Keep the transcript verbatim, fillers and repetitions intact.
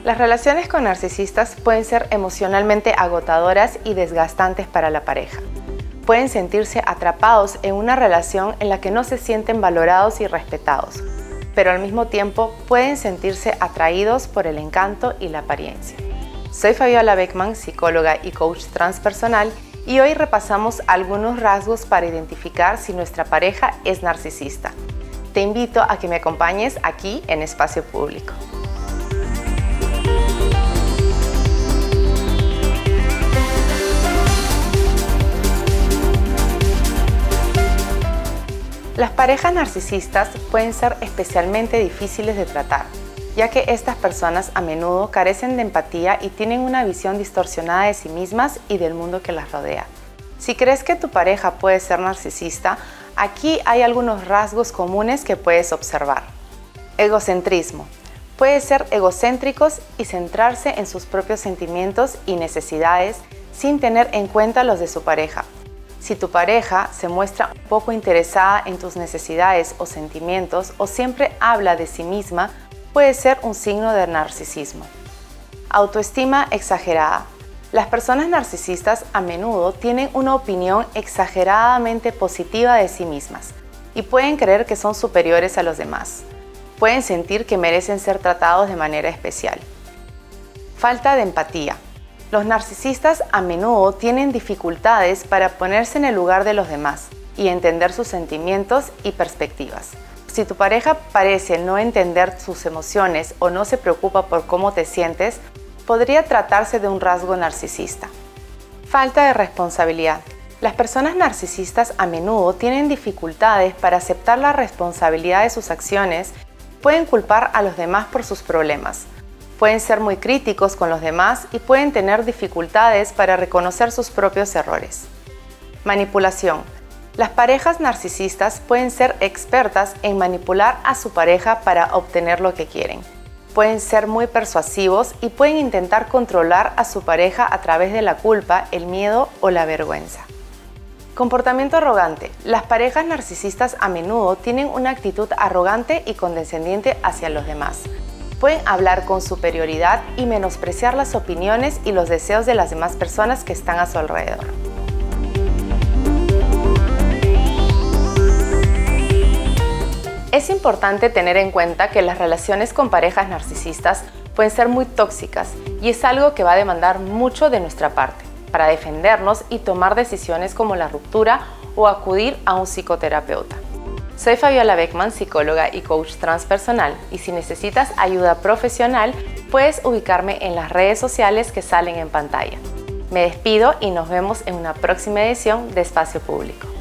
Las relaciones con narcisistas pueden ser emocionalmente agotadoras y desgastantes para la pareja. Pueden sentirse atrapados en una relación en la que no se sienten valorados y respetados, pero al mismo tiempo pueden sentirse atraídos por el encanto y la apariencia. Soy Fabiola Beckman, psicóloga y coach transpersonal, y hoy repasamos algunos rasgos para identificar si nuestra pareja es narcisista. Te invito a que me acompañes aquí en Espacio Público. Las parejas narcisistas pueden ser especialmente difíciles de tratar, ya que estas personas a menudo carecen de empatía y tienen una visión distorsionada de sí mismas y del mundo que las rodea. Si crees que tu pareja puede ser narcisista, aquí hay algunos rasgos comunes que puedes observar. Egocentrismo. Puede ser egocéntricos y centrarse en sus propios sentimientos y necesidades sin tener en cuenta los de su pareja. Si tu pareja se muestra un poco interesada en tus necesidades o sentimientos o siempre habla de sí misma, puede ser un signo de narcisismo. Autoestima exagerada. Las personas narcisistas a menudo tienen una opinión exageradamente positiva de sí mismas y pueden creer que son superiores a los demás. Pueden sentir que merecen ser tratados de manera especial. Falta de empatía. Los narcisistas a menudo tienen dificultades para ponerse en el lugar de los demás y entender sus sentimientos y perspectivas. Si tu pareja parece no entender sus emociones o no se preocupa por cómo te sientes, podría tratarse de un rasgo narcisista. Falta de responsabilidad. Las personas narcisistas a menudo tienen dificultades para aceptar la responsabilidad de sus acciones, pueden culpar a los demás por sus problemas. Pueden ser muy críticos con los demás y pueden tener dificultades para reconocer sus propios errores. Manipulación. Las parejas narcisistas pueden ser expertas en manipular a su pareja para obtener lo que quieren. Pueden ser muy persuasivos y pueden intentar controlar a su pareja a través de la culpa, el miedo o la vergüenza. Comportamiento arrogante. Las parejas narcisistas a menudo tienen una actitud arrogante y condescendiente hacia los demás. Pueden hablar con superioridad y menospreciar las opiniones y los deseos de las demás personas que están a su alrededor. Es importante tener en cuenta que las relaciones con parejas narcisistas pueden ser muy tóxicas y es algo que va a demandar mucho de nuestra parte para defendernos y tomar decisiones como la ruptura o acudir a un psicoterapeuta. Soy Fabiola Beckman, psicóloga y coach transpersonal, y si necesitas ayuda profesional, puedes ubicarme en las redes sociales que salen en pantalla. Me despido y nos vemos en una próxima edición de Espacio Público.